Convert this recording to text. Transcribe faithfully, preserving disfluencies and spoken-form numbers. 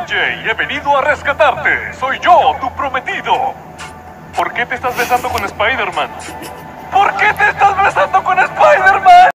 Jay. He venido a rescatarte. Soy yo, tu prometido. ¿Por qué te estás besando con Spider-Man? ¿Por qué te estás besando